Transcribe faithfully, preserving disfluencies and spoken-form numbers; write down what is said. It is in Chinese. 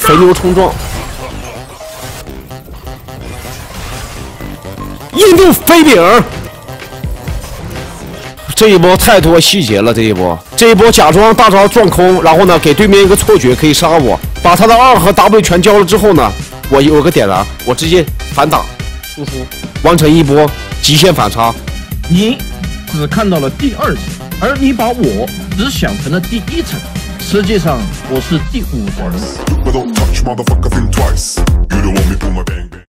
肥牛冲撞，印度飞饼。这一波太多细节了，这一波，这一波假装大招撞空，然后呢给对面一个错觉可以杀我，把他的二和 W 全交了之后呢，我有个点燃，我直接反打，输出，完成一波极限反差。 你只看到了第二层，而你把我只想成了第一层，实际上我是第五层。